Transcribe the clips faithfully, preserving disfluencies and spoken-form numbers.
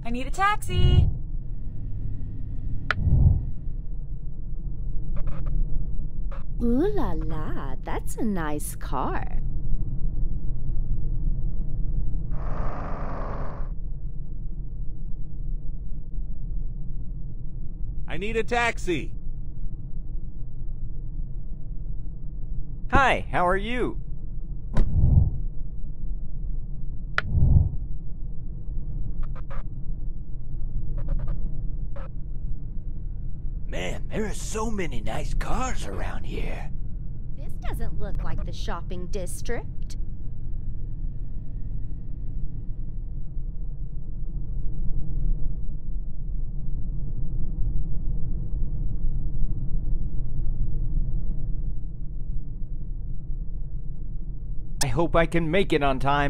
I need a taxi! Ooh la la, that's a nice car. I need a taxi. Hi, how are you? Man, there are so many nice cars around here. This doesn't look like the shopping district. I hope I can make it on time.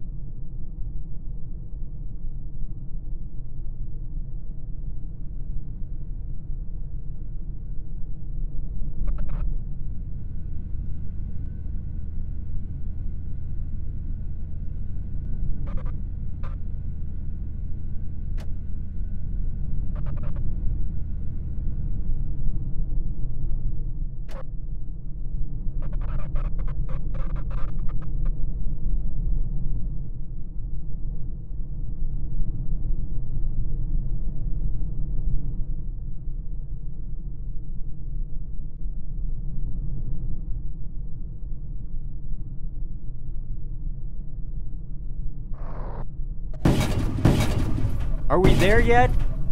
Are we there yet?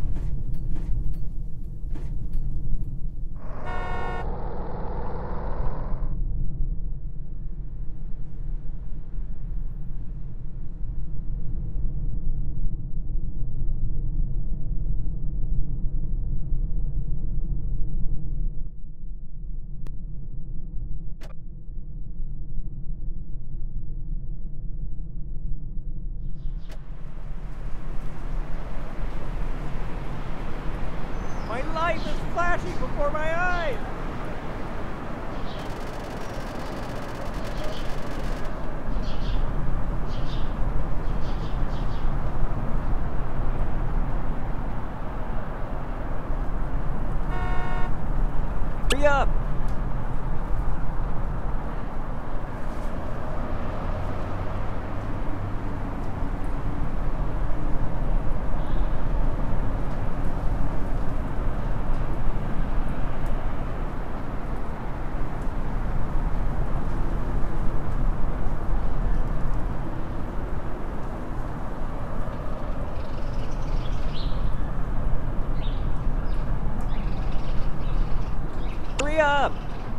My life is flashing before my eyes! Hurry up! Hurry up!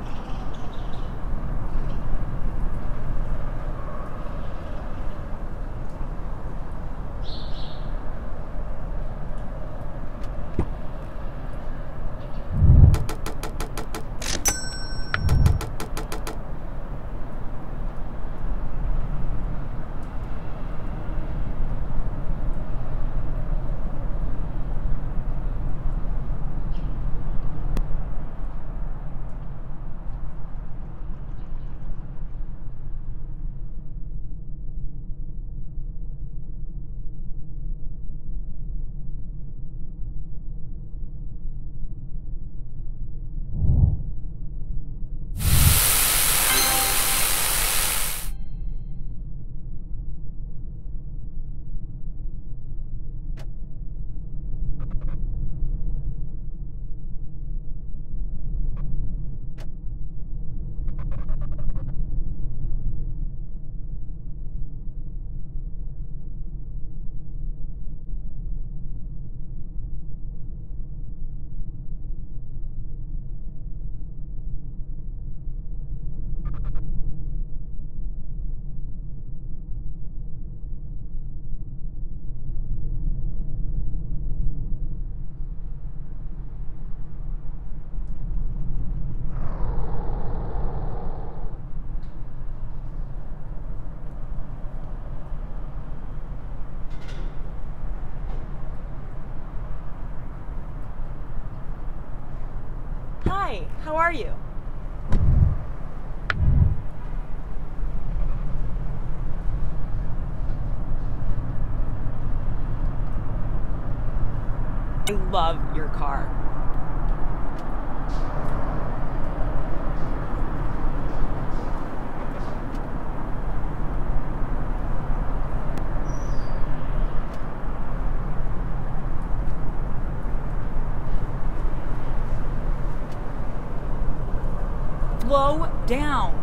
Hi, how are you? love your car. Slow down.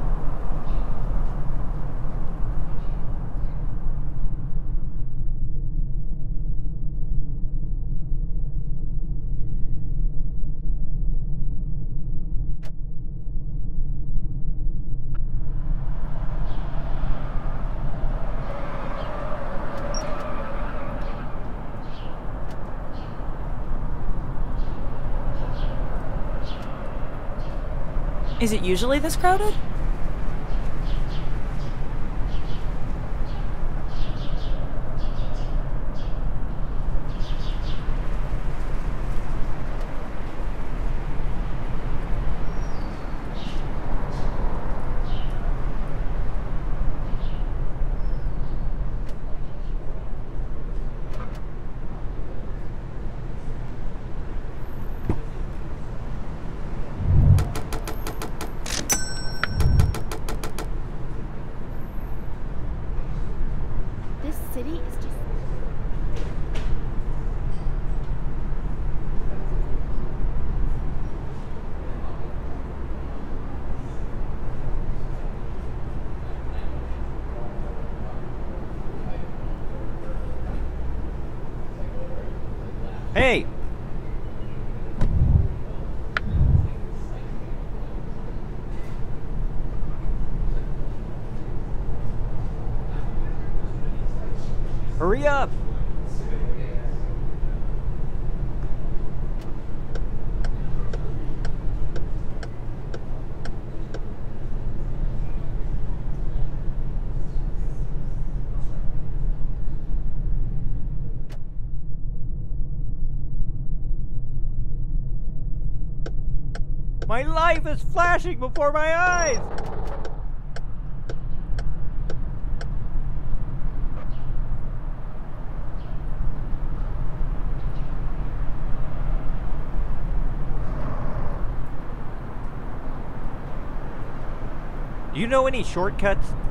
Is it usually this crowded? This city is just... Hey! Hurry up! My life is flashing before my eyes! Do you know any shortcuts?